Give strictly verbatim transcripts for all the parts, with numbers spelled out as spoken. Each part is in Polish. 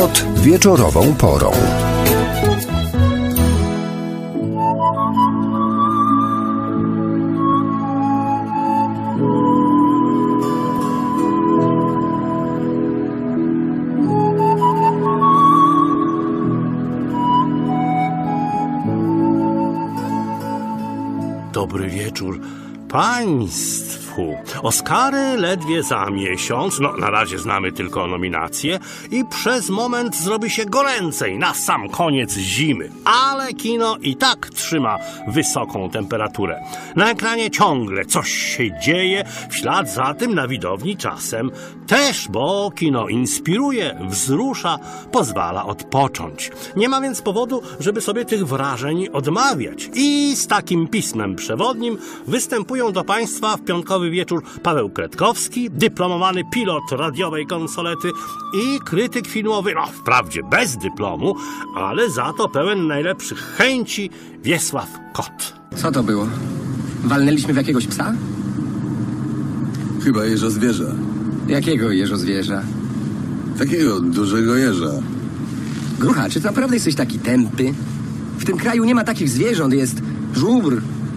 Szkot wieczorową porą. Dobry wieczór państwu. Oscary ledwie za miesiąc, no na razie znamy tylko nominacje i przez moment zrobi się goręcej na sam koniec zimy. Ale kino i tak trzyma wysoką temperaturę. Na ekranie ciągle coś się dzieje, w ślad za tym na widowni czasem też, bo kino inspiruje, wzrusza, pozwala odpocząć. Nie ma więc powodu, żeby sobie tych wrażeń odmawiać. I z takim pismem przewodnim występują do Państwa w piątkowy wieczór Paweł Kretkowski, dyplomowany pilot radiowej konsolety i krytyk filmowy, no wprawdzie bez dyplomu, ale za to pełen najlepszych chęci, Wiesław Kot. Co to było? Walnęliśmy w jakiegoś psa? Chyba jeżozwierza. Jakiego jeżozwierza? Takiego dużego jeża. Grucha, czy naprawdę jesteś taki tępy? W tym kraju nie ma takich zwierząt, jest żubr,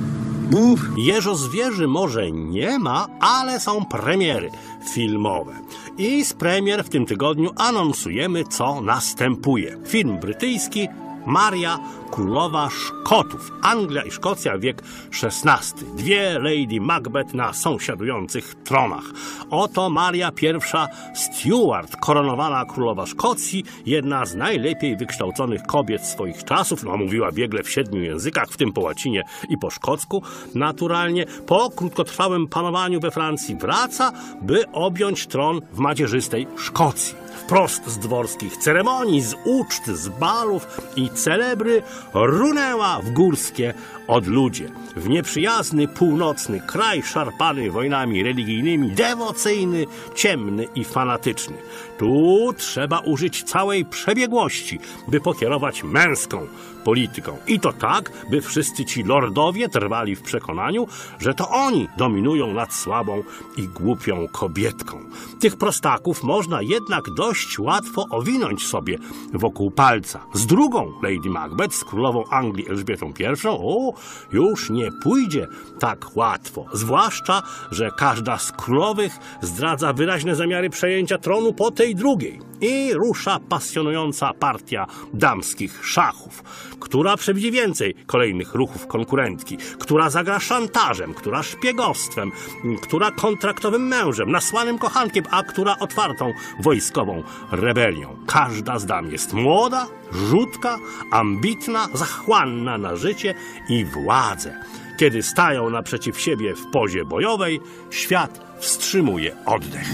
bóbr. Jeżozwierzy może nie ma, ale są premiery filmowe. I z premier w tym tygodniu anonsujemy, co następuje. Film brytyjski Maria, Królowa Szkotów. Anglia i Szkocja, wiek szesnasty. Dwie Lady Macbeth na sąsiadujących tronach. Oto Maria pierwsza Stuart, koronowana królowa Szkocji, jedna z najlepiej wykształconych kobiet swoich czasów. No, mówiła biegle w siedmiu językach, w tym po łacinie i po szkocku. Naturalnie po krótkotrwałym panowaniu we Francji wraca, by objąć tron w macierzystej Szkocji. Wprost z dworskich ceremonii, z uczt, z balów i celebry runęła w górskie odludzie. W nieprzyjazny, północny kraj szarpany wojnami religijnymi, dewocyjny, ciemny i fanatyczny. Tu trzeba użyć całej przebiegłości, by pokierować męską polityką. I to tak, by wszyscy ci lordowie trwali w przekonaniu, że to oni dominują nad słabą i głupią kobietką. Tych prostaków można jednak dość łatwo owinąć sobie wokół palca. Z drugą Lady Macbeth, z królową Anglii Elżbietą pierwszą, o, już nie pójdzie tak łatwo. Zwłaszcza, że każda z królowych zdradza wyraźne zamiary przejęcia tronu po tej drugiej. I rusza pasjonująca partia damskich szachów, która przewidzi więcej kolejnych ruchów konkurentki, która zagra szantażem, która szpiegostwem, która kontraktowym mężem, nasłanym kochankiem, a która otwartą wojskową rebelią. Każda z dam jest młoda, rzutka, ambitna, zachłanna na życie i władzę. Kiedy stają naprzeciw siebie w pozie bojowej, świat wstrzymuje oddech.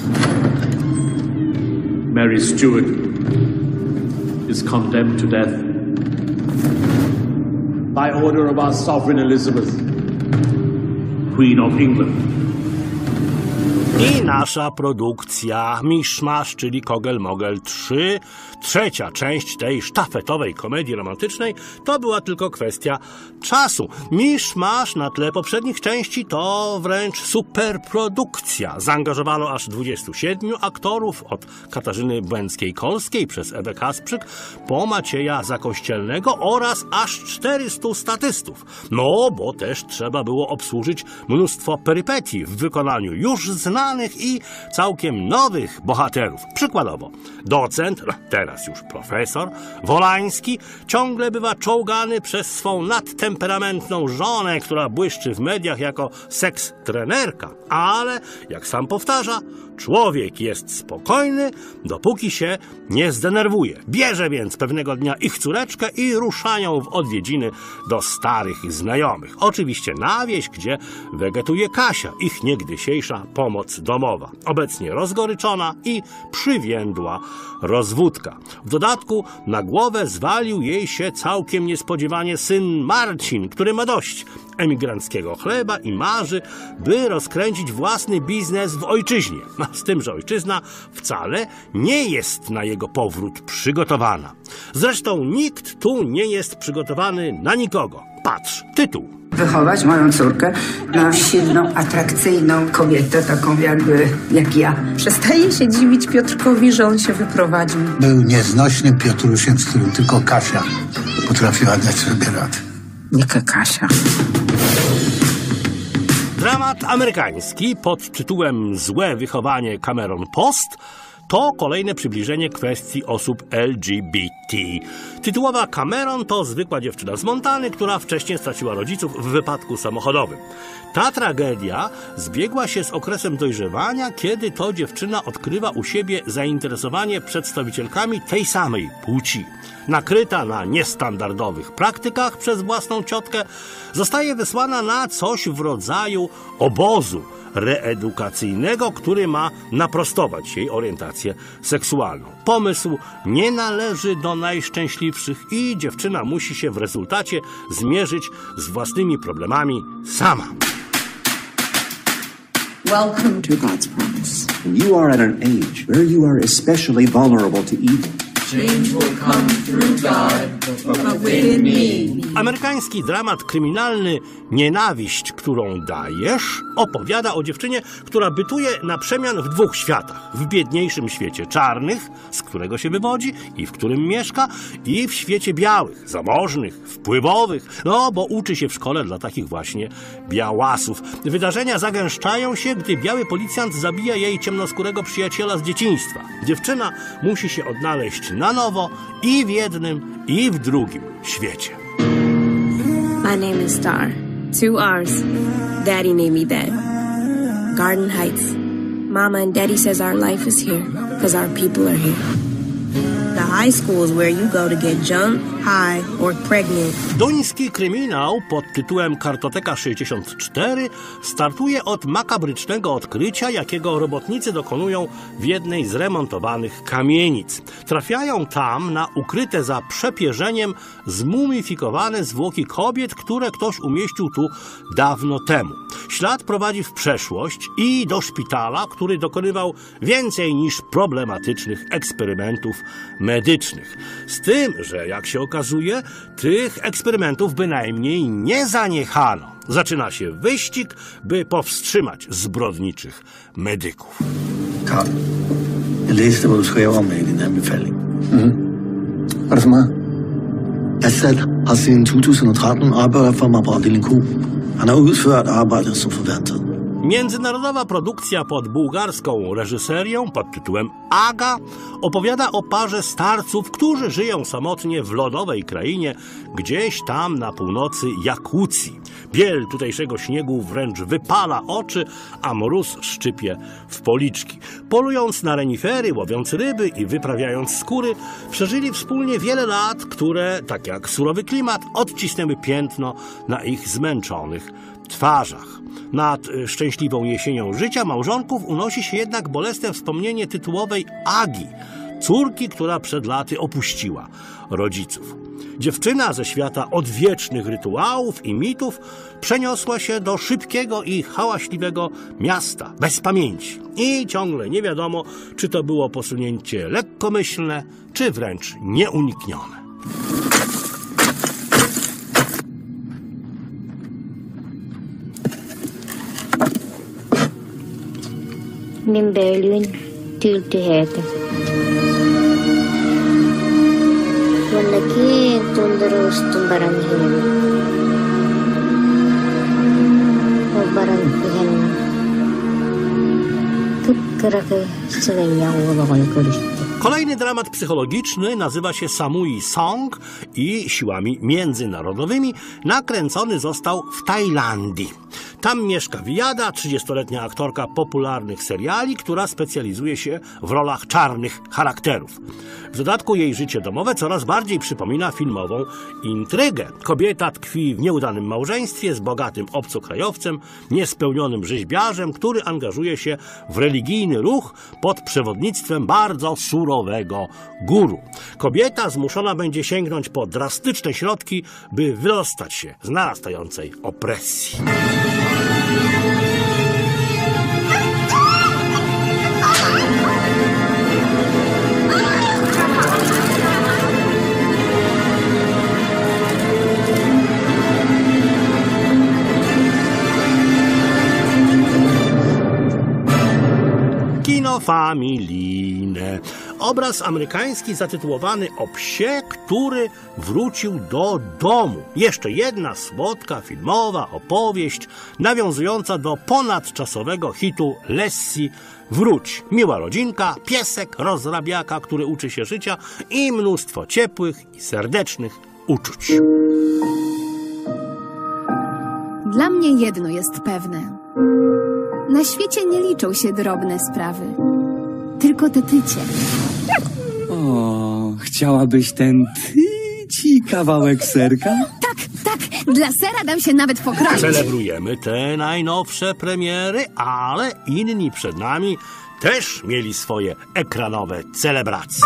Mary Stuart is condemned to death by order of our sovereign Elizabeth, Queen of England. I nasza produkcja Miszmasz, czyli Kogel-Mogel trzy, trzecia część tej sztafetowej komedii romantycznej, to była tylko kwestia czasu. Miszmasz na tle poprzednich części to wręcz superprodukcja. Zaangażowano aż dwudziestu siedmiu aktorów, od Katarzyny Błęckiej-Kolskiej przez Ewę Kasprzyk po Macieja Zakościelnego oraz aż czterystu statystów. No, bo też trzeba było obsłużyć mnóstwo perypetii w wykonaniu już znanych i całkiem nowych bohaterów. Przykładowo, docent, teraz już profesor, Wolański ciągle bywa czołgany przez swą nadtemperamentną żonę, która błyszczy w mediach jako seks trenerka. Ale, jak sam powtarza, człowiek jest spokojny, dopóki się nie zdenerwuje. Bierze więc pewnego dnia ich córeczkę i ruszają w odwiedziny do starych znajomych. Oczywiście na wieś, gdzie wegetuje Kasia, ich niegdysiejsza pomoc domowa. Obecnie rozgoryczona i przywiędła rozwódka. W dodatku na głowę zwalił jej się całkiem niespodziewanie syn Marcin, który ma dość emigranckiego chleba i marzy, by rozkręcić własny biznes w ojczyźnie. No, z tym, że ojczyzna wcale nie jest na jego powrót przygotowana. Zresztą nikt tu nie jest przygotowany na nikogo. Patrz, tytuł. Wychować moją córkę na silną, atrakcyjną kobietę, taką jakby jak ja. Przestaję się dziwić Piotrkowi, że on się wyprowadził. Był nieznośnym Piotrusiem, z którym tylko Kasia potrafiła dać sobie radę. Jaka Kasia? Dramat amerykański pod tytułem Złe wychowanie Cameron Post to kolejne przybliżenie kwestii osób L G B T. Tytułowa Cameron to zwykła dziewczyna z Montany, która wcześniej straciła rodziców w wypadku samochodowym. Ta tragedia zbiegła się z okresem dojrzewania, kiedy to dziewczyna odkrywa u siebie zainteresowanie przedstawicielkami tej samej płci. Nakryta na niestandardowych praktykach przez własną ciotkę, zostaje wysłana na coś w rodzaju obozu reedukacyjnego, który ma naprostować jej orientację seksualną. Pomysł nie należy do najszczęśliwszych i dziewczyna musi się w rezultacie zmierzyć z własnymi problemami sama. Welcome to God's promise. You are at an age where you are especially vulnerable to evil. Change will come through God, but within me. Amerykański dramat kryminalny Nienawiść, którą dajesz, opowiada o dziewczynie, która bytuje na przemian w dwóch światach. W biedniejszym świecie czarnych, z którego się wywodzi i w którym mieszka, i w świecie białych, zamożnych, wpływowych, no bo uczy się w szkole dla takich właśnie białasów. Wydarzenia zagęszczają się, gdy biały policjant zabija jej ciemnoskórego przyjaciela z dzieciństwa. Dziewczyna musi się odnaleźć na nowo i w jednym, i w drugim świecie. My name is Star. Two R's. Daddy named me that. Garden Heights. Mama and Daddy says our life is here because our people are here. The high school is where you go to get jumped, high, or pregnant. Duński kryminał pod tytułem Kartoteka sześćdziesiąt cztery startuje od makabrycznego odkrycia, jakiego robotnicy dokonują w jednej z remontowanych kamienic. Trafiają tam na ukryte za przepierzeniem zmumifikowane zwłoki kobiet, które ktoś umieścił tu dawno temu. Ślad prowadzi w przeszłość i do szpitala, który dokonywał więcej niż problematycznych eksperymentów medycznych. Z tym, że jak się okazuje, tych eksperymentów bynajmniej nie zaniechano. Zaczyna się wyścig, by powstrzymać zbrodniczych medyków. Karl, jeg læste, hvad du skrev om i din anbefaling. Mhm. Hvad er det for mig? Assad har siden to tusind og tretten arbejdet for mig på afdeling Q. Han har udført arbejdet som forventet. Międzynarodowa produkcja pod bułgarską reżyserią pod tytułem Aga opowiada o parze starców, którzy żyją samotnie w lodowej krainie, gdzieś tam na północy Jakucji. Biel tutejszego śniegu wręcz wypala oczy, a mróz szczypie w policzki. Polując na renifery, łowiąc ryby i wyprawiając skóry, przeżyli wspólnie wiele lat, które, tak jak surowy klimat, odcisnęły piętno na ich zmęczonych twarzach. Nad szczęśliwą jesienią życia małżonków unosi się jednak bolesne wspomnienie tytułowej Agi, córki, która przed laty opuściła rodziców. Dziewczyna ze świata odwiecznych rytuałów i mitów przeniosła się do szybkiego i hałaśliwego miasta bez pamięci. I ciągle nie wiadomo, czy to było posunięcie lekkomyślne, czy wręcz nieuniknione. Min Berlin tültühäte. Yallaki tundurus tumbaran hin. Obaran hin. Tukkrake sylenia uwagoj koryści. Kolejny dramat psychologiczny nazywa się Samui Song i siłami międzynarodowymi nakręcony został w Tajlandii. Tam mieszka Wiada, trzydziestoletnia aktorka popularnych seriali, która specjalizuje się w rolach czarnych charakterów. W dodatku jej życie domowe coraz bardziej przypomina filmową intrygę. Kobieta tkwi w nieudanym małżeństwie z bogatym obcokrajowcem, niespełnionym rzeźbiarzem, który angażuje się w religijny ruch pod przewodnictwem bardzo surowego guru. Kobieta zmuszona będzie sięgnąć po drastyczne środki, by wydostać się z narastającej opresji. Kino familijne. Obraz amerykański zatytułowany o psie, który wrócił do domu. Jeszcze jedna słodka filmowa opowieść nawiązująca do ponadczasowego hitu Lassie Wróć. Miła rodzinka, piesek rozrabiaka, który uczy się życia i mnóstwo ciepłych i serdecznych uczuć. Dla mnie jedno jest pewne. Na świecie nie liczą się drobne sprawy, tylko te tycie. O, chciałabyś ten tyci kawałek serka? Tak, tak, dla sera dam się nawet pokroić. Celebrujemy te najnowsze premiery, ale inni przed nami też mieli swoje ekranowe celebracje.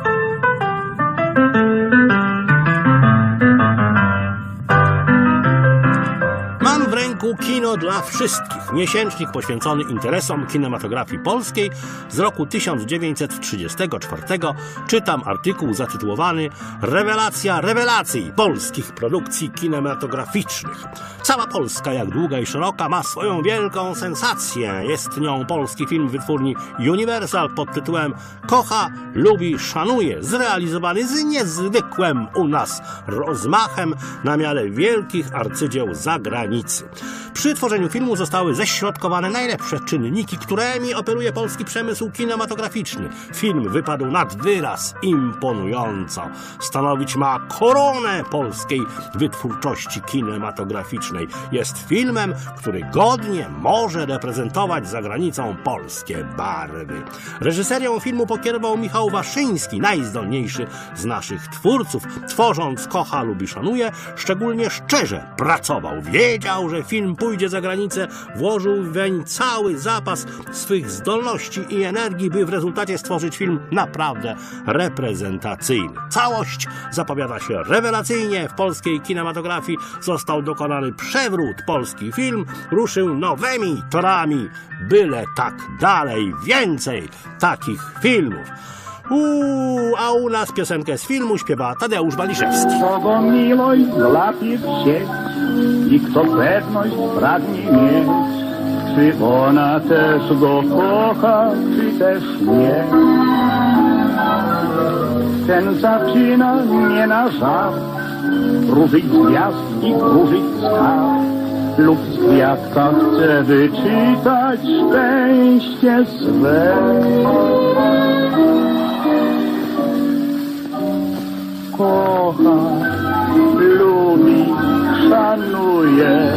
Kino dla wszystkich. Miesięcznik poświęcony interesom kinematografii polskiej z roku tysiąc dziewięćset trzydziestego czwartego. Czytam artykuł zatytułowany Rewelacja rewelacji polskich produkcji kinematograficznych. Cała Polska, jak długa i szeroka, ma swoją wielką sensację. Jest nią polski film wytwórni Universal pod tytułem Kocha, lubi, szanuje, zrealizowany z niezwykłym u nas rozmachem na miarę wielkich arcydzieł zagranicy. Przy tworzeniu filmu zostały ześrodkowane najlepsze czynniki, którymi operuje polski przemysł kinematograficzny. Film wypadł nad wyraz imponująco. Stanowić ma koronę polskiej wytwórczości kinematograficznej. Jest filmem, który godnie może reprezentować za granicą polskie barwy. Reżyserią filmu pokierował Michał Waszyński, najzdolniejszy z naszych twórców. Tworząc Kocha, lubi, szanuje, szczególnie szczerze pracował. Wiedział, że film pójdzie za granicę, włożył weń cały zapas swych zdolności i energii, by w rezultacie stworzyć film naprawdę reprezentacyjny. Całość zapowiada się rewelacyjnie. W polskiej kinematografii został dokonany przewrót. Polski film ruszył nowymi torami. Byle tak dalej. Więcej takich filmów. Uuu, a u nas piosenkę z filmu śpiewa Tadeusz Baliszewski. Kogo miłość złapie w sieć i kto pewność pragnie mieć, czy ona też go kocha, czy też nie. Ten zaczyna nie na żart wróżyć gwiazd i wróżyć skarb, lub z kwiatka chce wyczytać szczęście swe. Kocha, lubi, szanuje,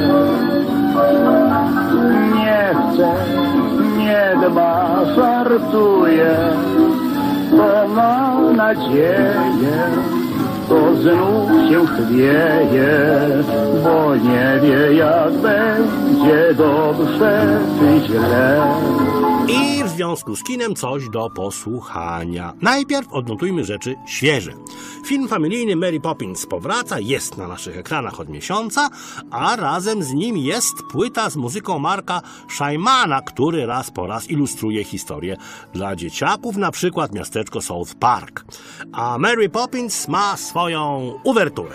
nie chce, nie dba, żartuje, to ma nadzieję, to znów się chwieje, bo nie wie, jak będzie dobrze czy źle. I w związku z kinem coś do posłuchania. Najpierw odnotujmy rzeczy świeże. Film familijny Mary Poppins powraca, jest na naszych ekranach od miesiąca, a razem z nim jest płyta z muzyką Marka Szajmana, który raz po raz ilustruje historię dla dzieciaków, na przykład miasteczko South Park. A Mary Poppins ma swoją uwerturę.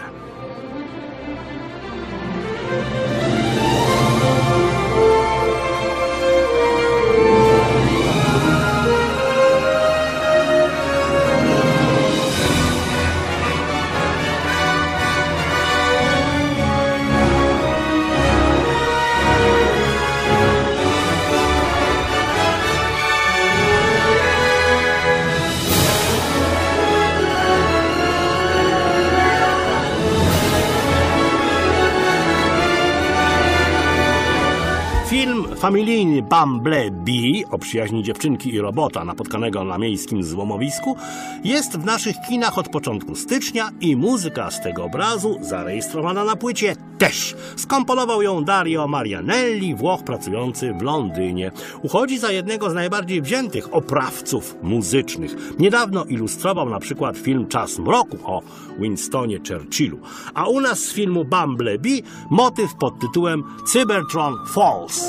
Film familijny Bumblebee o przyjaźni dziewczynki i robota napotkanego na miejskim złomowisku jest w naszych kinach od początku stycznia i muzyka z tego obrazu, zarejestrowana na płycie, też. Skomponował ją Dario Marianelli, Włoch pracujący w Londynie. Uchodzi za jednego z najbardziej wziętych oprawców muzycznych. Niedawno ilustrował na przykład film Czas mroku o Winstonie Churchillu. A u nas z filmu Bumblebee motyw pod tytułem Cybertron Falls.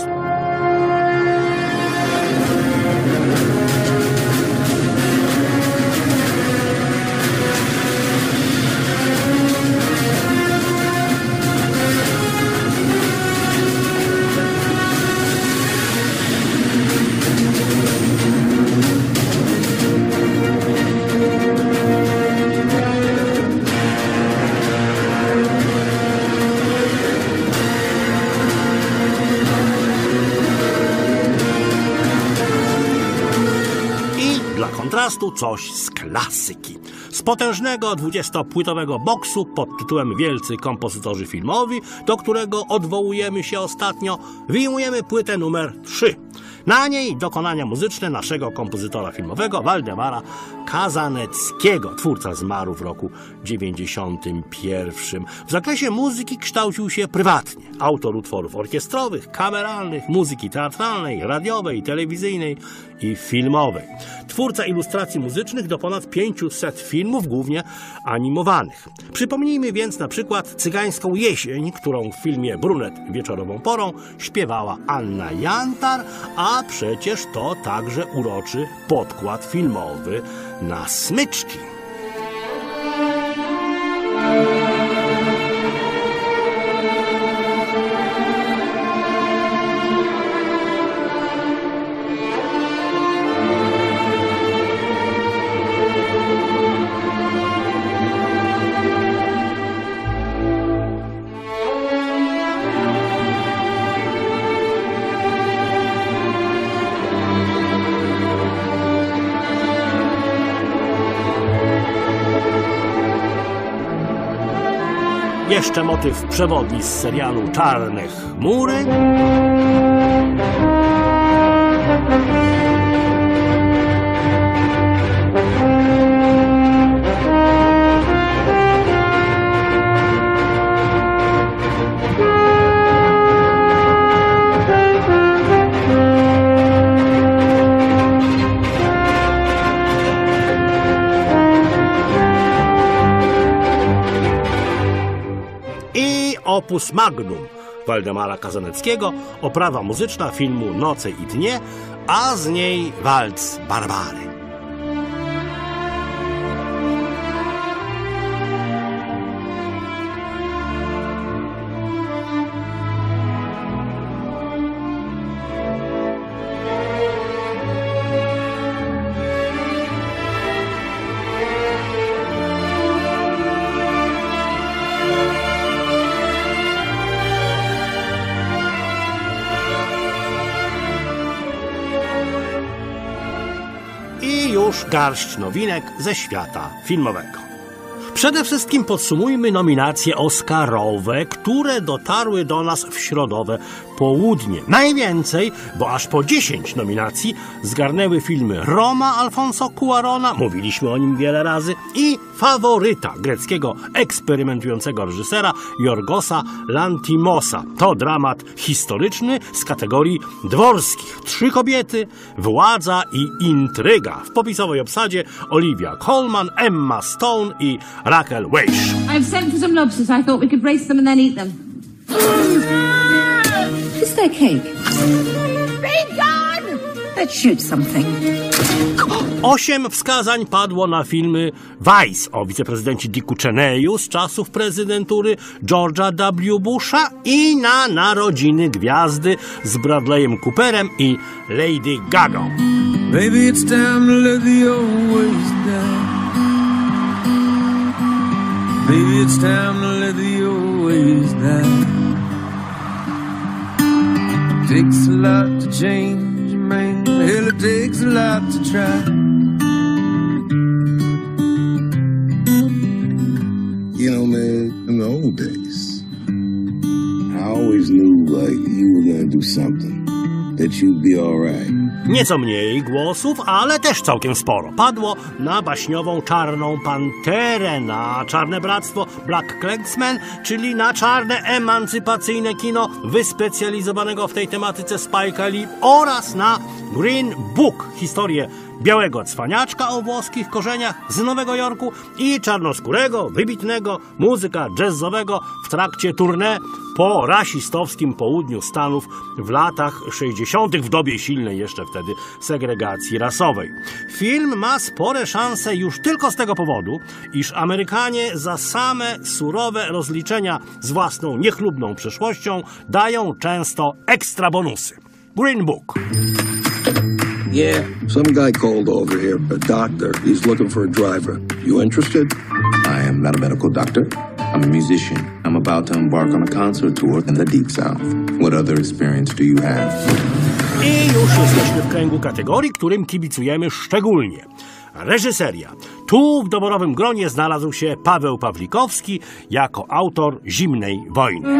kontrastu coś z klasyki. Z potężnego dwudziestopłytowego boksu pod tytułem Wielcy kompozytorzy filmowi, do którego odwołujemy się ostatnio, wyjmujemy płytę numer trzy. Na niej dokonania muzyczne naszego kompozytora filmowego Waldemara Kazaneckiego. Twórca zmarł w roku dziewięćdziesiątym pierwszym. W zakresie muzyki kształcił się prywatnie. Autor utworów orkiestrowych, kameralnych, muzyki teatralnej, radiowej, telewizyjnej i filmowej. Twórca ilustracji muzycznych do ponad pięciuset filmów, głównie animowanych. Przypomnijmy więc na przykład Cygańską jesień, którą w filmie Brunet wieczorową porą śpiewała Anna Jantar, a przecież to także uroczy podkład filmowy na smyczki. Jeszcze motyw przewodni z serialu Czarne chmury. Opus magnum Waldemara Kazaneckiego, oprawa muzyczna filmu Noce i dnie, a z niej walc Barbary. I już garść nowinek ze świata filmowego. Przede wszystkim podsumujmy nominacje oscarowe, które dotarły do nas w środowe południe. Najwięcej, bo aż po dziesięć nominacji zgarnęły filmy Roma Alfonso Cuarona, mówiliśmy o nim wiele razy, i Faworyta greckiego eksperymentującego reżysera Yorgosa Lantimosa. To dramat historyczny z kategorii dworskich. Trzy kobiety, władza i intryga. W popisowej obsadzie Olivia Colman, Emma Stone i Raquel Weisz. I've sent for some lobsters. I thought we could brace them and then eat them. Is there cake? Be gone! Let's shoot something. Osiem wskazań padło na filmy Vice o wiceprezydencie Dicku Cheneyu z czasów prezydentury George'a W. Busha i na Narodziny Gwiazdy z Bradleyem Cooperem i Lady Gaga. Maybe it's time to let the old ways die. Maybe it's time to let the old ways die. It takes a lot to change, man. Hell, it takes a lot to try. You know, man, in the old days, I always knew, like, you were gonna do something, that you'd be all right. Nieco mniej głosów, ale też całkiem sporo. Padło na baśniową Czarną Panterę, na Czarne Bractwo Black Klansman, czyli na czarne emancypacyjne kino wyspecjalizowanego w tej tematyce Spike'a Lee oraz na Green Book, historię białego cwaniaczka o włoskich korzeniach z Nowego Jorku i czarnoskórego, wybitnego muzyka jazzowego w trakcie tournée po rasistowskim południu Stanów w latach sześćdziesiątych, w dobie silnej jeszcze wtedy segregacji rasowej. Film ma spore szanse już tylko z tego powodu, iż Amerykanie za same surowe rozliczenia z własną niechlubną przeszłością dają często ekstra bonusy. Green Book. Yeah. Some guy called over here, a doctor. He's looking for a driver. You interested? I am not a medical doctor. I'm a musician. I'm about to embark on a concert tour in the Deep South. What other experience do you have? I już jesteśmy w kręgu kategorii, którym kibicujemy szczególnie. Reżyseria. Tu w doborowym gronie znalazł się Paweł Pawlikowski jako autor Zimnej wojny.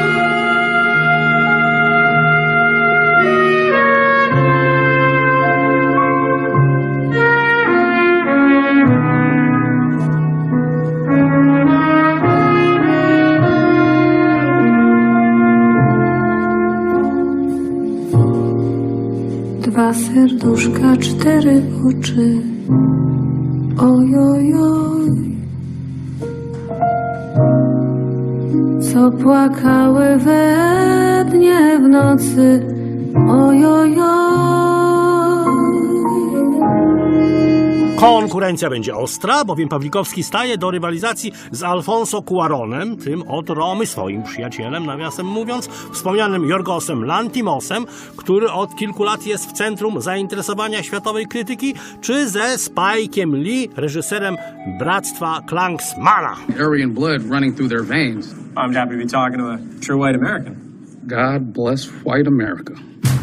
Dwa serduszka, cztery oczy. Oj, oj, oj. Co płakały we dnie w nocy. Oj, oj, oj. Konkurencja będzie ostra, bowiem Pawlikowski staje do rywalizacji z Alfonso Cuaronem, tym oto Romy, swoim przyjacielem, nawiasem mówiąc, wspomnianym Jorgosem Lanthimosem, który od kilku lat jest w centrum zainteresowania światowej krytyki, czy ze Spike'em Lee, reżyserem Bractwa Klansmana. Aryan blood running through their veins. I'm happy to be talking to a true white American. God bless white America.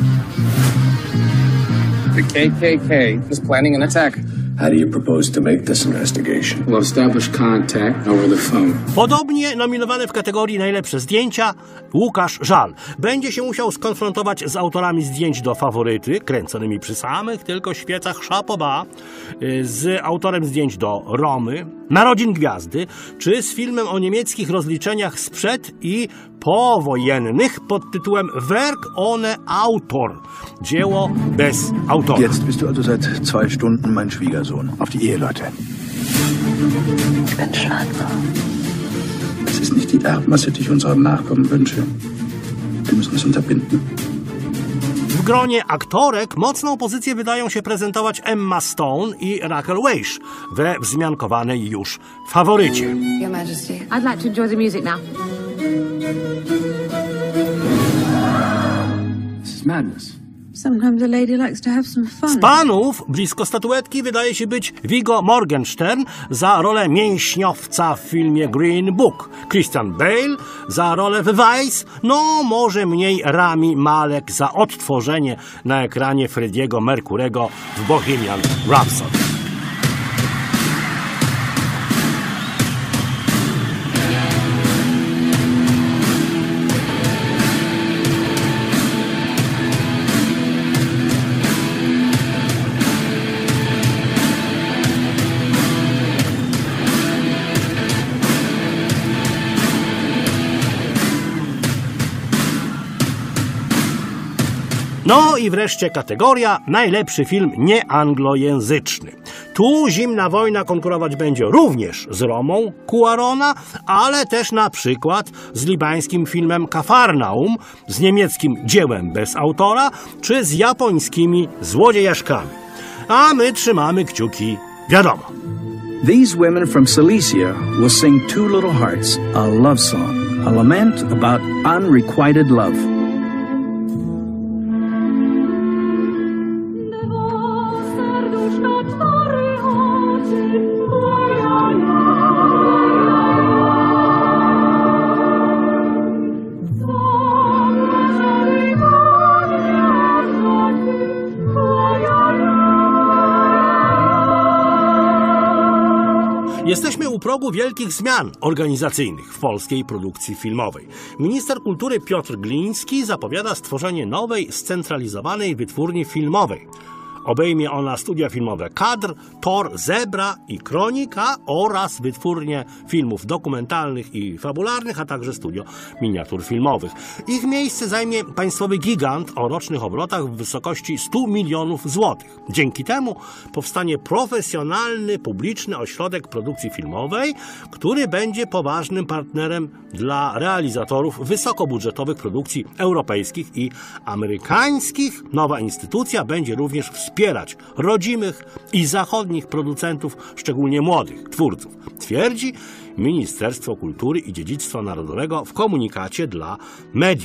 The K K K is planning an attack. How do you propose to make this investigation? We'll establish contact over the phone. Podobnie nominowany w kategorii najlepsze zdjęcia Łukasz Żal będzie się musiał skonfrontować z autorami zdjęć do Faworyty, kręconymi przy samych tylko świecach Chapoba, z autorem zdjęć do Romy, Narodzin Gwiazdy, czy z filmem o niemieckich rozliczeniach sprzed i powojennych pod tytułem Werk ohne Autor. Dzieło bez autora. Jetzt bist du also seit zwei Stunden mein Schwiegersohn. Auf die Ehe, Leute. Ich bin schwanger. Es ist nicht die Erbmasse, die ich unseren Nachkommen wünsche. Wir müssen es unterbinden. W gronie aktorek mocną pozycję wydają się prezentować Emma Stone i Rachel Weisz we wzmiankowanej już Faworycie. Your Majesty, I'd like to enjoy the music now. This is madness. Sometimes a lady likes to have some fun. Z panów blisko statuetki wydaje się być Viggo Morgenstern za rolę mięśniowca w filmie Green Book, Christian Bale za rolę w Vice, no może mniej Rami Malek za odtworzenie na ekranie Freddie'ego Mercurego w Bohemian Rhapsody. No i wreszcie kategoria najlepszy film nieanglojęzyczny. Tu Zimna wojna konkurować będzie również z Romą Cuarona, ale też na przykład z libańskim filmem Kafarnaum, z niemieckim Dziełem bez autora, czy z japońskimi Złodziejaszkami. A my trzymamy kciuki, wiadomo. These women from Cilicia will sing Two Little Hearts, a love song, a lament about unrequited love. Jesteśmy u progu wielkich zmian organizacyjnych w polskiej produkcji filmowej. Minister kultury Piotr Gliński zapowiada stworzenie nowej, scentralizowanej wytwórni filmowej. Obejmie ona studia filmowe Kadr, Tor, Zebra i Kronika oraz wytwórnie filmów dokumentalnych i fabularnych, a także studio miniatur filmowych. Ich miejsce zajmie państwowy gigant o rocznych obrotach w wysokości stu milionów złotych. Dzięki temu powstanie profesjonalny, publiczny ośrodek produkcji filmowej, który będzie poważnym partnerem dla realizatorów wysokobudżetowych produkcji europejskich i amerykańskich. Nowa instytucja będzie również wspierać wspierać rodzimych i zachodnich producentów, szczególnie młodych twórców, twierdzi Ministerstwo Kultury i Dziedzictwa Narodowego w komunikacie dla mediów.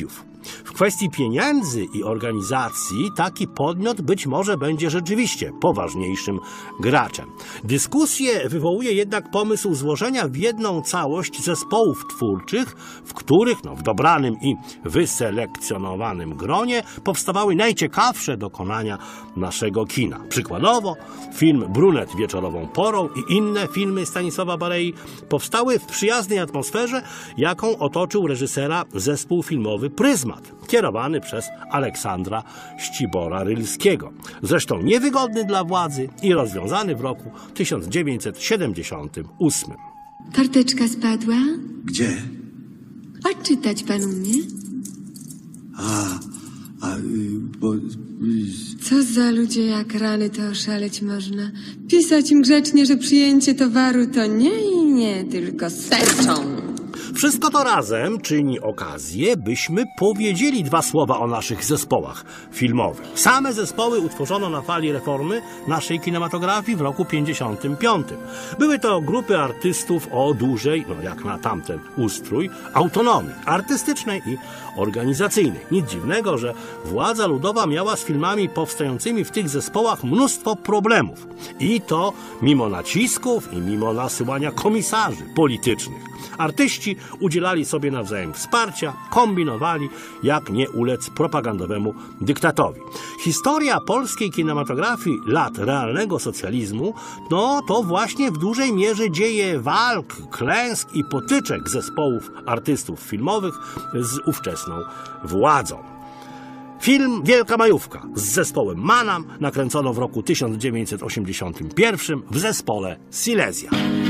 W kwestii pieniędzy i organizacji taki podmiot być może będzie rzeczywiście poważniejszym graczem. Dyskusję wywołuje jednak pomysł złożenia w jedną całość zespołów twórczych, w których no, w dobranym i wyselekcjonowanym gronie powstawały najciekawsze dokonania naszego kina. Przykładowo film Brunet wieczorową porą i inne filmy Stanisława Barei powstały w przyjaznej atmosferze, jaką otoczył reżysera zespół filmowy Pryzmat, kierowany przez Aleksandra Ścibora-Rylskiego. Zresztą niewygodny dla władzy i rozwiązany w roku tysiąc dziewięćset siedemdziesiątym ósmym. Karteczka spadła? Gdzie? A czytać pan umie? A, a, y, bo... Y, Co za ludzie jak rany, to oszaleć można. Pisać im grzecznie, że przyjęcie towaru to nie i nie, tylko serczą. Wszystko to razem czyni okazję, byśmy powiedzieli dwa słowa o naszych zespołach filmowych. Same zespoły utworzono na fali reformy naszej kinematografii w roku pięćdziesiątym piątym. Były to grupy artystów o dużej, no jak na tamten ustrój, autonomii artystycznej i organizacyjnej. Nic dziwnego, że władza ludowa miała z filmami powstającymi w tych zespołach mnóstwo problemów. I to mimo nacisków i mimo nasyłania komisarzy politycznych. Artyści udzielali sobie nawzajem wsparcia, kombinowali, jak nie ulec propagandowemu dyktatowi. Historia polskiej kinematografii lat realnego socjalizmu, no to właśnie w dużej mierze dzieje walk, klęsk i potyczek zespołów artystów filmowych z ówczesną władzą. Film Wielka Majówka z zespołem Manam nakręcono w roku tysiąc dziewięćset osiemdziesiątym pierwszym w zespole Silesia.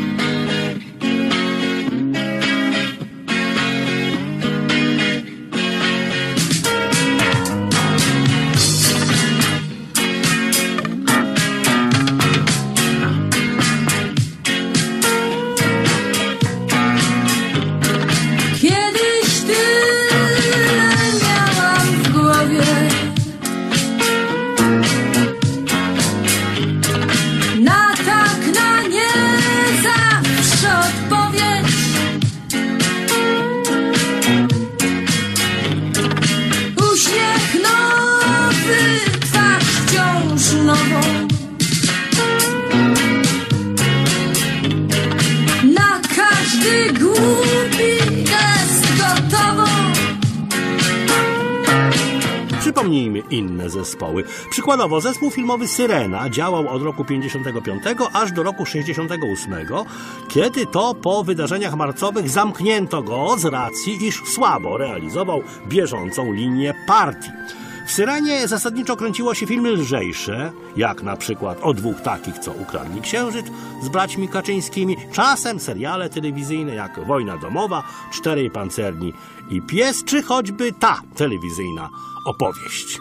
Przypomnijmy inne zespoły. Przykładowo zespół filmowy Syrena działał od roku pięćdziesiątego piątego aż do roku sześćdziesiątego ósmego, kiedy to po wydarzeniach marcowych zamknięto go z racji, iż słabo realizował bieżącą linię partii. W Syrenie zasadniczo kręciło się filmy lżejsze, jak na przykład o dwóch takich, co ukradli księżyc z braćmi Kaczyńskimi, czasem seriale telewizyjne jak Wojna domowa, Czterej pancerni i Pies, czy choćby ta telewizyjna opowieść.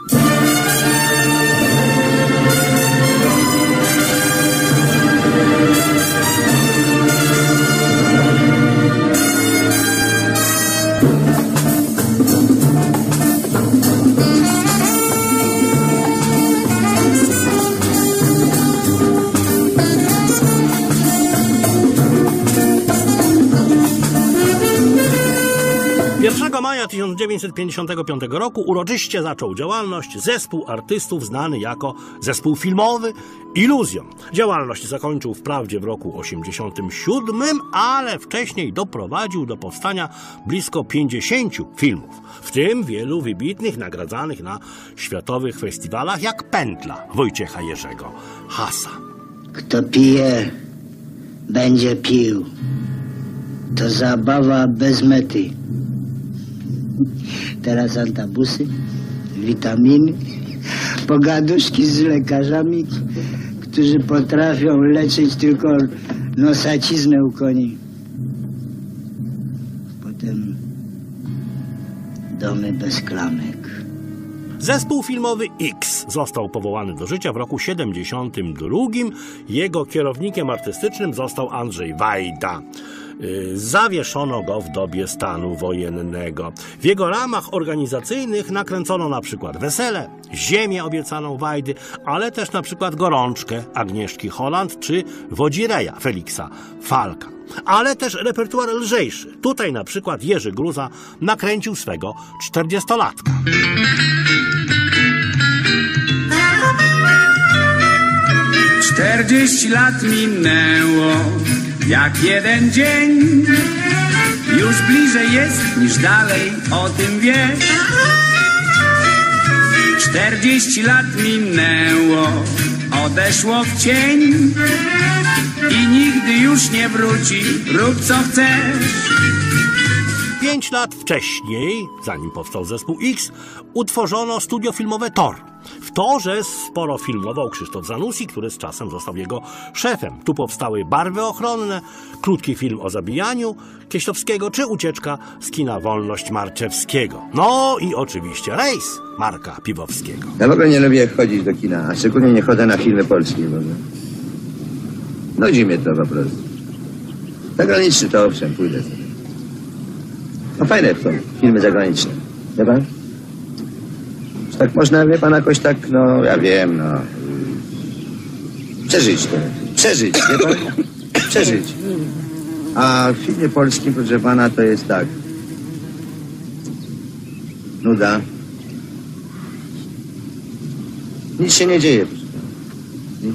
pierwszego maja tysiąc dziewięćset pięćdziesiątego piątego roku uroczyście zaczął działalność zespół artystów znany jako zespół filmowy Iluzjon. Działalność zakończył wprawdzie w roku osiemdziesiątym siódmym, ale wcześniej doprowadził do powstania blisko pięćdziesięciu filmów, w tym wielu wybitnych, nagradzanych na światowych festiwalach jak Pętla Wojciecha Jerzego Hasa. Kto pije, będzie pił. To zabawa bez mety. Teraz antabusy, witaminy, pogaduszki z lekarzami, którzy potrafią leczyć tylko nosaciznę u koni. Potem domy bez klamek. Zespół filmowy X został powołany do życia w roku siedemdziesiątym drugim. Jego kierownikiem artystycznym został Andrzej Wajda. Zawieszono go w dobie stanu wojennego. W jego ramach organizacyjnych nakręcono na przykład Wesele, Ziemię obiecaną Wajdy, ale też na przykład Gorączkę Agnieszki Holland czy Wodzireja Feliksa Falka. ale też repertuar lżejszy. Tutaj na przykład Jerzy Gruza nakręcił swego czterdziestolatka. Czterdzieści lat minęło jak jeden dzień. Już bliżej jest niż dalej, o tym wiesz. Czterdzieści lat minęło, odeszło w cień i nigdy już nie wróci, rób co chcesz. Pięć lat wcześniej, zanim powstał zespół X, utworzono studio filmowe Tor. W Torze sporo filmował Krzysztof Zanussi, który z czasem został jego szefem. Tu powstały Barwy ochronne, krótki film o zabijaniu Kieślowskiego, czy ucieczka z kina Wolność Marczewskiego. No i oczywiście Rejs Marka Piwowskiego. Ja w ogóle nie lubię chodzić do kina, a szczególnie nie chodzę na filmy polskie. Bo nudzi mnie to po prostu. Zagraniczny to owszem, pójdę sobie. No fajne są filmy zagraniczne, wie pan? Że tak można, wie pan, jakoś tak, no ja wiem, no... Przeżyć to, przeżyć, wie pan? Przeżyć. A w filmie polskim, proszę pana, to jest tak. Nuda. Nic się nie dzieje, proszę pana. Nic.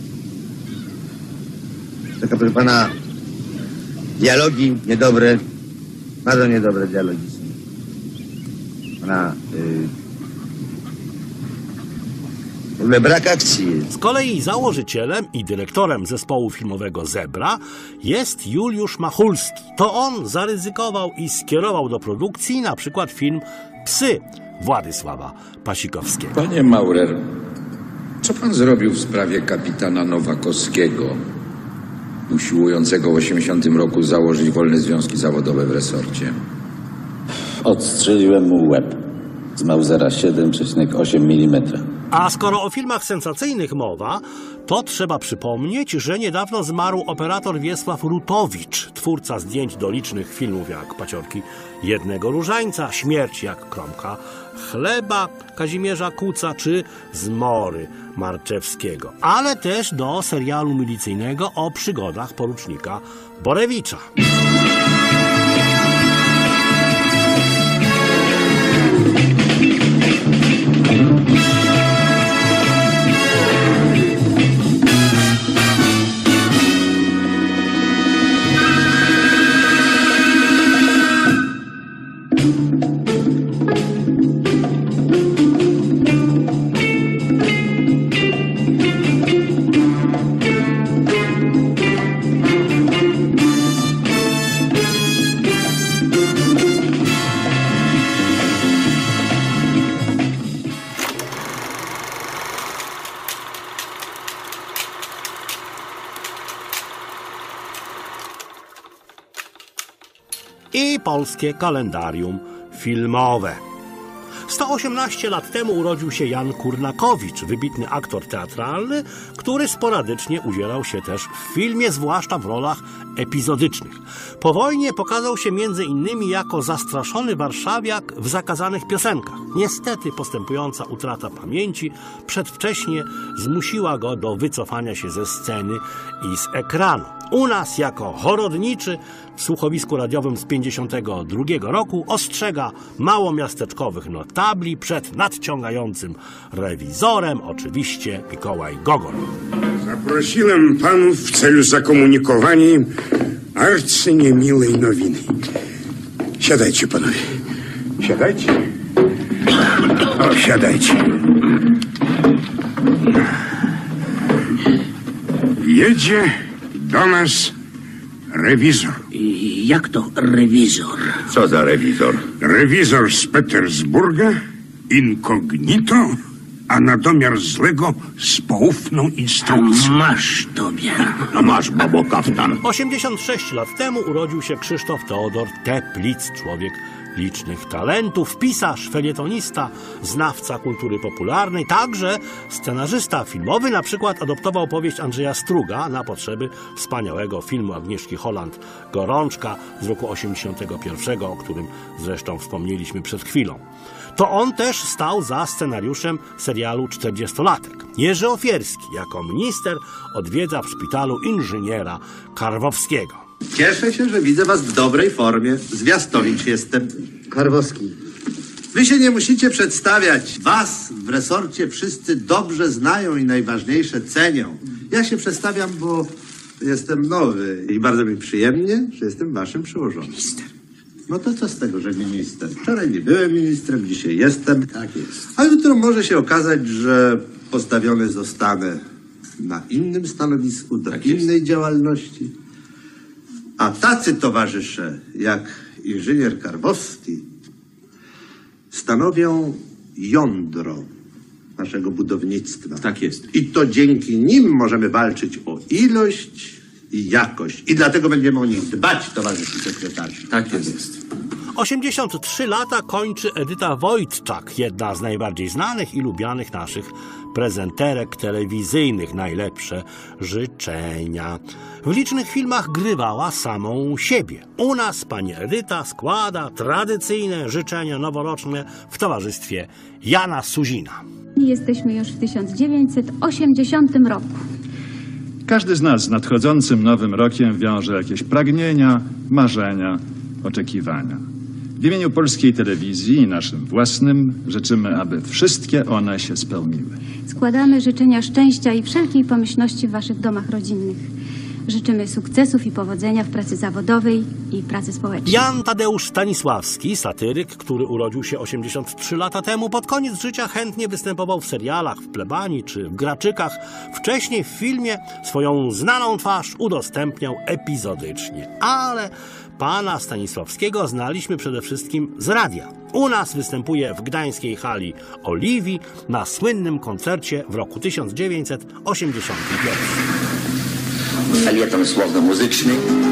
Taka, proszę pana, dialogi niedobre. Bardzo niedobre dialogi są. Ona... Yy, w ogóle brak akcji jest. Z kolei założycielem i dyrektorem zespołu filmowego Zebra jest Juliusz Machulski. To on zaryzykował i skierował do produkcji na przykład film Psy Władysława Pasikowskiego. Panie Maurer, co pan zrobił w sprawie kapitana Nowakowskiego, usiłującego w osiemdziesiątym roku założyć wolne związki zawodowe w resorcie? Odstrzeliłem mu łeb z Mausera siedem przecinek osiem milimetra. A skoro o filmach sensacyjnych mowa, to trzeba przypomnieć, że niedawno zmarł operator Wiesław Rutowicz, twórca zdjęć do licznych filmów jak Paciorki Jednego Różańca, Śmierć jak kromka chleba Kazimierza Kuca czy Zmory Marczewskiego, ale też do serialu milicyjnego o przygodach porucznika Borewicza. I polskie kalendarium filmowe. sto osiemnaście lat temu urodził się Jan Kurnakowicz, wybitny aktor teatralny, który sporadycznie udzielał się też w filmie, zwłaszcza w rolach epizodycznych. Po wojnie pokazał się między innymi jako zastraszony warszawiak w Zakazanych piosenkach. Niestety postępująca utrata pamięci przedwcześnie zmusiła go do wycofania się ze sceny i z ekranu. U nas jako chorodniczy w słuchowisku radiowym z pięćdziesiątego drugiego roku ostrzega małomiasteczkowych notabli przed nadciągającym rewizorem, oczywiście Mikołaj Gogol. Zaprosiłem panów w celu zakomunikowania arcyniemiłej nowiny. Siadajcie, panowie. Siadajcie. O, siadajcie. Jedzie do nas rewizor. Jak to rewizor? Co za rewizor? Rewizor z Petersburga, incognito, a na domiar złego z poufną instrukcją. Masz tobie. No masz, babo kaftan. osiemdziesiąt sześć lat temu urodził się Krzysztof Teodor Teplitz, człowiek licznych talentów, pisarz, felietonista, znawca kultury popularnej, także scenarzysta filmowy. Na przykład adoptował powieść Andrzeja Struga na potrzeby wspaniałego filmu Agnieszki Holland Gorączka z roku osiemdziesiątego pierwszego, o którym zresztą wspomnieliśmy przed chwilą. To on też stał za scenariuszem serialu czterdziestolatek. Jerzy Ofierski jako minister odwiedza w szpitalu inżyniera Karwowskiego. Cieszę się, że widzę was w dobrej formie. Zwiastowicz jestem. Karwowski. Wy się nie musicie przedstawiać. Was w resorcie wszyscy dobrze znają i najważniejsze cenią. Ja się przedstawiam, bo jestem nowy i bardzo mi przyjemnie, że jestem waszym przełożonym. Minister. No to co z tego, że minister? Wczoraj nie byłem ministrem, dzisiaj jestem. Tak jest. A jutro może się okazać, że postawiony zostanę na innym stanowisku, do tak innej jest. działalności. A tacy towarzysze, jak inżynier Karwowski, stanowią jądro naszego budownictwa. Tak jest. I to dzięki nim możemy walczyć o ilość i jakość. I dlatego będziemy o nich dbać, towarzyszy sekretarzu. Tak jest. osiemdziesiąt trzy lata kończy Edyta Wojtczak, jedna z najbardziej znanych i lubianych naszych prezenterek telewizyjnych. Najlepsze życzenia. W licznych filmach grywała samą siebie. U nas pani Edyta składa tradycyjne życzenia noworoczne w towarzystwie Jana Suzina. Jesteśmy już w tysiąc dziewięćset osiemdziesiątym roku. Każdy z nas z nadchodzącym nowym rokiem wiąże jakieś pragnienia, marzenia, oczekiwania. W imieniu polskiej telewizji i naszym własnym życzymy, aby wszystkie one się spełniły. Składamy życzenia szczęścia i wszelkiej pomyślności w waszych domach rodzinnych. Życzymy sukcesów i powodzenia w pracy zawodowej i pracy społecznej. Jan Tadeusz Stanisławski, satyryk, który urodził się osiemdziesiąt trzy lata temu, pod koniec życia chętnie występował w serialach, w Plebanii czy w Graczykach. Wcześniej w filmie swoją znaną twarz udostępniał epizodycznie. Ale pana Stanisławskiego znaliśmy przede wszystkim z radia. U nas występuje w gdańskiej hali Oliwii na słynnym koncercie w roku tysiąc dziewięćset osiemdziesiątym pierwszym. Felieton słowno-muzyczny,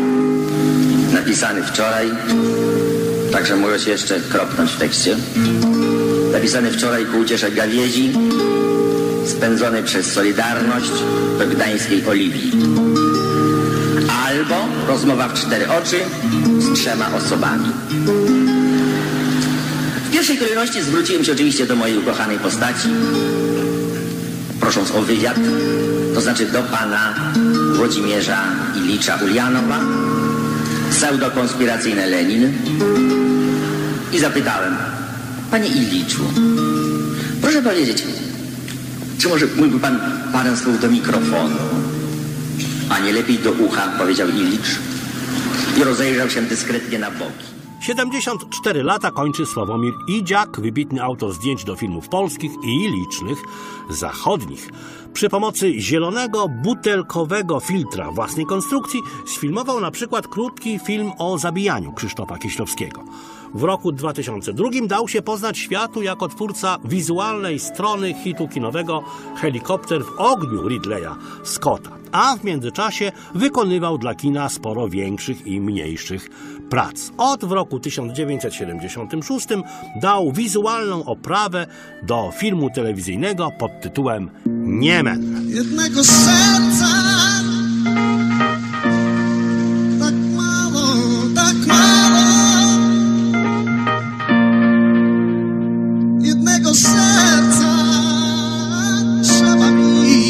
napisany wczoraj, także mogę się jeszcze kropnąć w tekście, napisany wczoraj ku uciesze gawiedzi, spędzony przez Solidarność do gdańskiej Oliwii. Albo rozmowa w cztery oczy z trzema osobami. W pierwszej kolejności zwróciłem się oczywiście do mojej ukochanej postaci, prosząc o wywiad, to znaczy do pana Włodzimierza Ilicza Ulianowa, pseudokonspiracyjny Lenin, i zapytałem: panie Iliczu, proszę powiedzieć, czy może mógłby pan parę słów do mikrofonu, a nie lepiej do ucha, powiedział Ilicz i rozejrzał się dyskretnie na boki. siedemdziesiąt cztery lata kończy Sławomir Idziak, wybitny autor zdjęć do filmów polskich i licznych zachodnich. Przy pomocy zielonego, butelkowego filtra własnej konstrukcji sfilmował na przykład krótki film o zabijaniu Krzysztofa Kieślowskiego. W roku dwa tysiące drugim dał się poznać światu jako twórca wizualnej strony hitu kinowego Helikopter w ogniu Ridleya Scotta, a w międzyczasie wykonywał dla kina sporo większych i mniejszych prac. Od w roku tysiąc dziewięćset siedemdziesiątym szóstym dał wizualną oprawę do filmu telewizyjnego pod tytułem Niemen. Jednego serca tak mało, tak mało. Jednego serca trzeba mi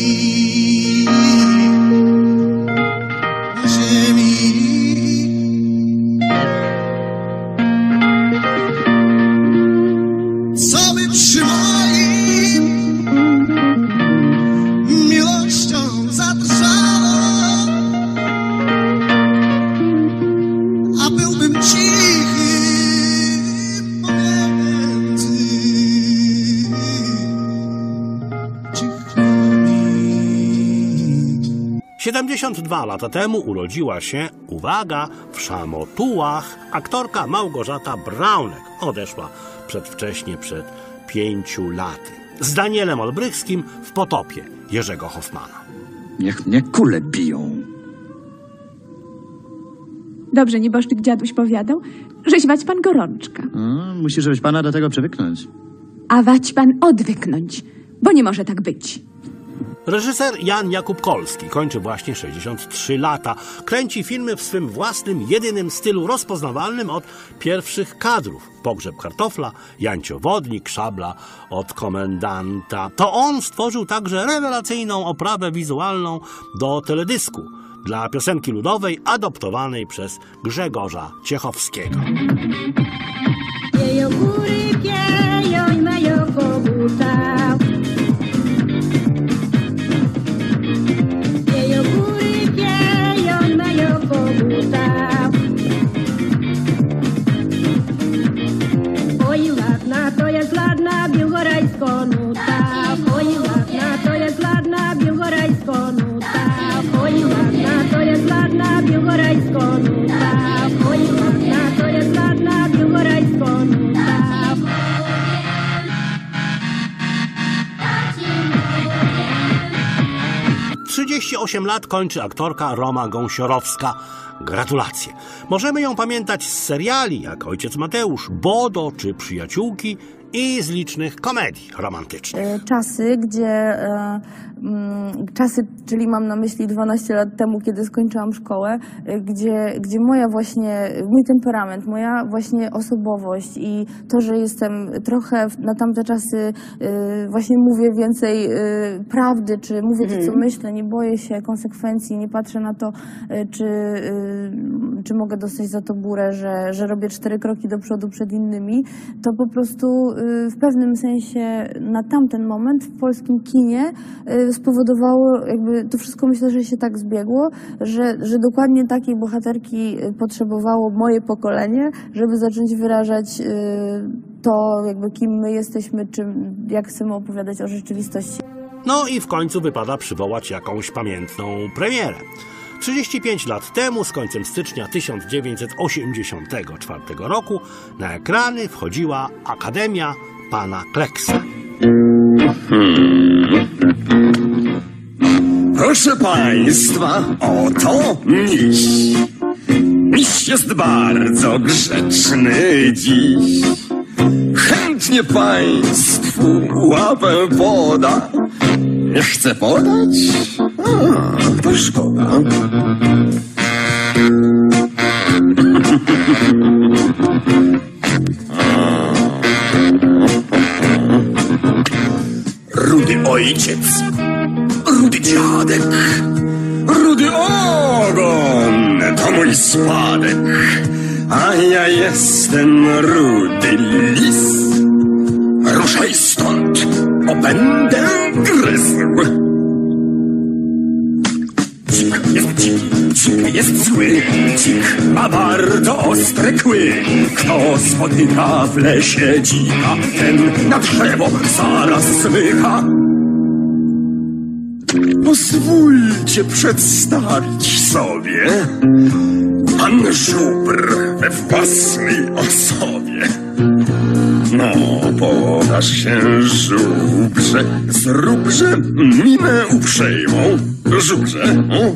na ziemi. Co by przy moim miłością zadrżało, a byłbym cichy pomiędzy cichymi. siedemdziesiąt dwa lata temu urodziła się, uwaga, w Szamotułach aktorka Małgorzata Braunek. Odeszła przedwcześnie, przed pięciu laty. Z Danielem Olbrychskim w Potopie Jerzego Hoffmana. Niech mnie kule biją. Dobrze, nieboszczyk dziaduś powiadał, żeś wać pan gorączka. No, musi, żebyś pana do tego przywyknąć. A wać pan odwyknąć, bo nie może tak być. Reżyser Jan Jakub Kolski kończy właśnie sześćdziesiąt trzy lata. Kręci filmy w swym własnym, jedynym stylu rozpoznawalnym od pierwszych kadrów. Pogrzeb kartofla, Jancio Wodnik, Szabla od komendanta. To on stworzył także rewelacyjną oprawę wizualną do teledysku dla piosenki ludowej adoptowanej przez Grzegorza Ciechowskiego. Pieją góry, pieją i mają koguta. Pieją góry, pieją i mają koguta. Oj, ładna to jest ladna, białorajsko nuta. Oj, ładna to jest ladna, białorajsko nuta. Oj, ładna to jest ladna, białorajsko nuta. Oj, ładna to jest ladna, białorajsko nuta. trzydzieści osiem lat kończy aktorka Roma Gąsiorowska. Gratulacje. Możemy ją pamiętać z seriali jak Ojciec Mateusz, Bodo czy Przyjaciółki i z licznych komedii romantycznych. Czasy, gdzie czasy, czyli mam na myśli dwanaście lat temu, kiedy skończyłam szkołę, gdzie, gdzie moja właśnie, mój temperament, moja właśnie osobowość i to, że jestem trochę na tamte czasy właśnie mówię więcej prawdy, czy mówię to, co myślę, nie boję się konsekwencji, nie patrzę na to, czy, czy mogę dostać za to burę, że, że robię cztery kroki do przodu przed innymi, to po prostu w pewnym sensie na tamten moment w polskim kinie spowodowało, jakby to wszystko myślę, że się tak zbiegło, że, że dokładnie takiej bohaterki potrzebowało moje pokolenie, żeby zacząć wyrażać to, jakby kim my jesteśmy, czym, jak chcemy opowiadać o rzeczywistości. No i w końcu wypada przywołać jakąś pamiętną premierę. trzydzieści pięć lat temu, z końcem stycznia tysiąc dziewięćset osiemdziesiątego czwartego roku, na ekrany wchodziła Akademia Pana Kleksa. Proszę Państwa, oto miś. Miś jest bardzo grzeczny dziś. Chętnie Państwu łapę poda. Nie chce podać? A, to szkoda. Rudy ojciec, rudy dziadek, rudy ogon to mój spadek, a ja jestem rudy lis. Ruszaj stąd, bo będę gryzł. Dzik jest dziki, dzik jest zły, dzik ma bardzo ostre kły. Kto spotyka w lesie dzika, ten na drzewo zaraz smyka. Pozwólcie przedstawić sobie pan żubr we własnej osobie. No, pokaż się, żubrze, zróbże minę uprzejmą, żubrze. O.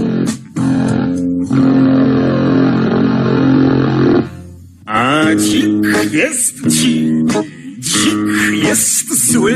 A dzik jest dzik, dzik jest zły,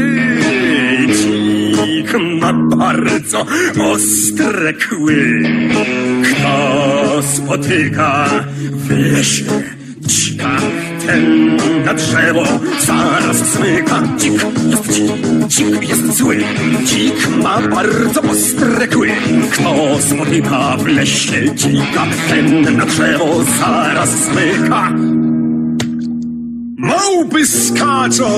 dzik ma bardzo ostre kły. Kto spotyka w lesie dzika, ten na drzewo zaraz smyka. Dzik jest dzik, dzik jest zły, dzik ma bardzo ostre kły. Kto spotyka w lesie dzika, ten na drzewo zaraz smyka. Małpy skaczą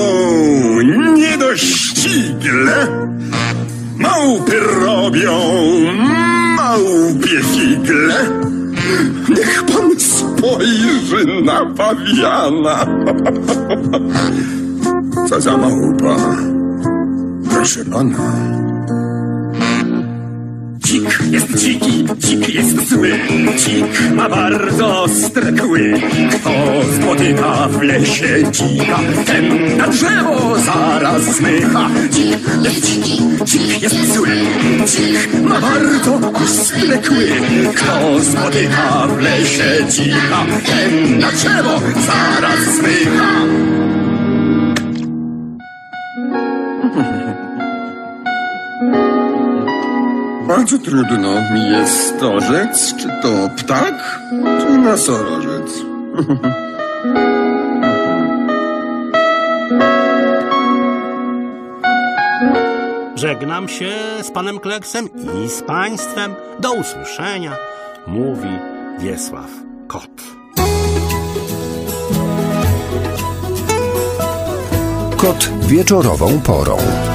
niedościgle, małpy robią małpie figle. Niech pan spojrzy na pawiana. Co za małpa? Proszę pana. Dzik jest dziki, dzik jest zły, dzik ma bardzo ostre kły. Kto spotyka w lesie dzika, ten na drzewo zaraz smyka. Dzik jest dziki, dzik jest zły, dzik ma bardzo ostre kły. Kto spotyka w lesie dzika, ten na drzewo zaraz smyka. Bardzo trudno mi jest orzec, czy to ptak, czy nosorożec. Żegnam się z panem Kleksem i z państwem. Do usłyszenia, mówi Wiesław Kot. Kot wieczorową porą.